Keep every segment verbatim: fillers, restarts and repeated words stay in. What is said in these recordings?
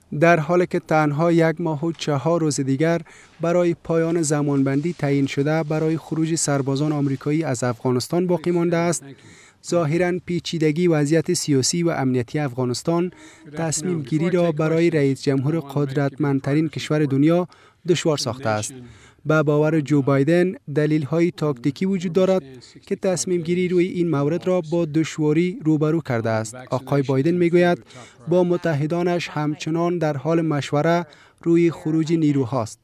در حالی که تنها یک ماه و چهار روز دیگر برای پایان زمانبندی تعیین شده برای خروج سربازان آمریکایی از افغانستان باقی مانده است، ظاهراً پیچیدگی وضعیت سیاسی و امنیتی افغانستان تصمیم گیری را برای رئیس جمهور قدرتمندترین کشور دنیا دشوار ساخته است. به باور جو بایدن دلیل‌های تاکتیکی وجود دارد که تصمیم گیری روی این مورد را با دشواری روبرو کرده است. آقای بایدن میگوید با متحدانش همچنان در حال مشوره روی خروج نیروهاست.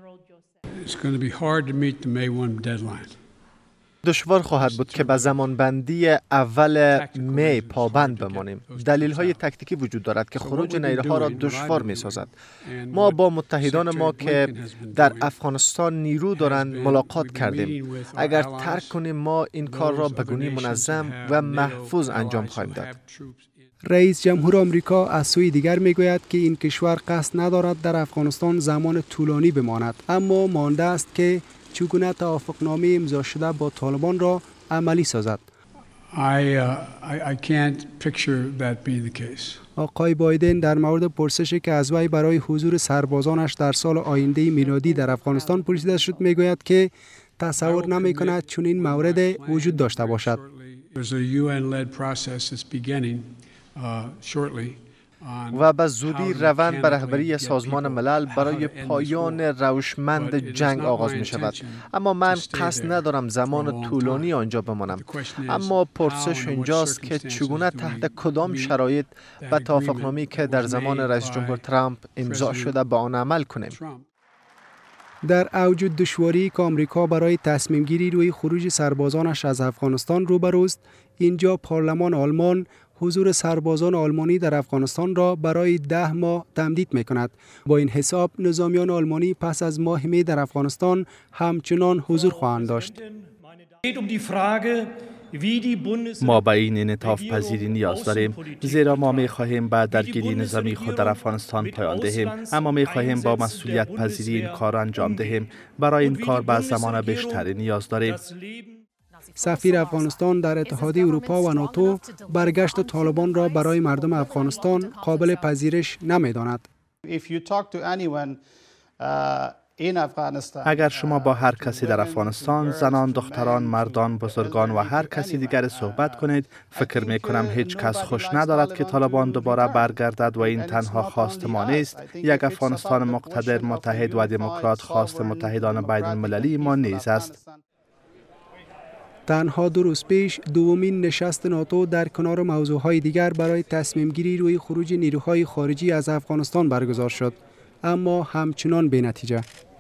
دشوار خواهد بود که به زمانبندی اول می پابند بمانیم. دلیل‌های تاکتیکی وجود دارد که خروج نیروها را دشوار می‌سازد. ما با متحدان ما که در افغانستان نیرو دارند ملاقات کردیم. اگر ترک کنیم ما این کار را به گونه منظم و محفوظ انجام خواهیم داد. رئیس جمهور آمریکا از سوی دیگر میگوید که این کشور قصد ندارد در افغانستان زمان طولانی بماند، اما مانده است که چگونه توافقنامه امضا شده با طالبان را عملی سازد. I, uh, I, I can't picture that being the case. آقای بایدن در مورد پرسشی که از وی برای حضور سربازانش در سال آینده میلادی در افغانستان پرسیده شد میگوید که تصور نمی کند چنین مورد وجود داشته باشد. و به زودی روند به رهبری سازمان ملل برای پایان روشمند جنگ آغاز می شود. اما من قصد ندارم زمان طولانی آنجا بمانم. اما پرسش اینجاست که چگونه تحت کدام شرایط به توافقنامه‌ای که در زمان رئیس جمهور ترامپ امضا شده به آن عمل کنیم. در اوج دشواری که آمریکا برای تصمیم گیری روی خروج سربازانش از افغانستان روبروست، اینجا پارلمان آلمان حضور سربازان آلمانی در افغانستان را برای ده ماه تمدید می کند. با این حساب نظامیان آلمانی پس از ماه می در افغانستان همچنان حضور خواهند داشت. ما به این انعطاف پذیری نیاز داریم، زیرا ما می خواهیم به درگیری نظامی خود در افغانستان پایان دهیم، اما می خواهیم با مسئولیت پذیری این کار انجام دهیم. برای این کار به زمان بیشتری نیاز داریم. سفیر افغانستان در اتحادیه اروپا و ناتو برگشت طالبان را برای مردم افغانستان قابل پذیرش نمی‌داند. اگر شما با هر کسی در افغانستان، زنان، دختران، مردان، بزرگان و هر کسی دیگر صحبت کنید، فکر می کنم هیچ کس خوش ندارد که طالبان دوباره برگردد و این تنها خواست ما نیست. یک افغانستان مقتدر، متحد و دموکرات خواست متحدان بین المللی ما نیز است. تنها دو روز پیش دومین نشست ناتو در کنار موضوعهای دیگر برای تصمیم گیری روی خروج نیروهای خارجی از افغانستان برگزار شد، اما همچنان بی نتیجه.